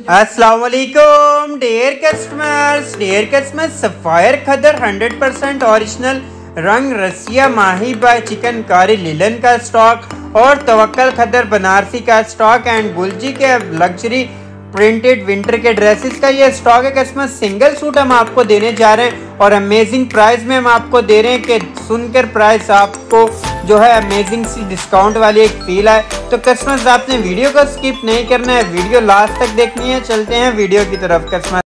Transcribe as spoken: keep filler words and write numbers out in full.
अस्सलाम वालेकुम dear customers dear customers Sapphire khaddar hundred percent original Rang Rasiya Mahi by chikankari लिलन का स्टॉक और तवक्कल खदर बनारसी का स्टॉक एंड गुलजी के लग्जरी प्रिंटेड विंटर के ड्रेसेस का ये स्टॉक है कस्टमर। सिंगल सूट हम आपको देने जा रहे हैं और अमेजिंग प्राइस में हम आपको दे रहे हैं कि सुनकर प्राइस आपको जो है अमेजिंग सी डिस्काउंट वाली एक फील है। तो कस्टमर्स आपने वीडियो को स्किप नहीं करना है, वीडियो लास्ट तक देखनी है। चलते हैं वीडियो की तरफ कस्टमर।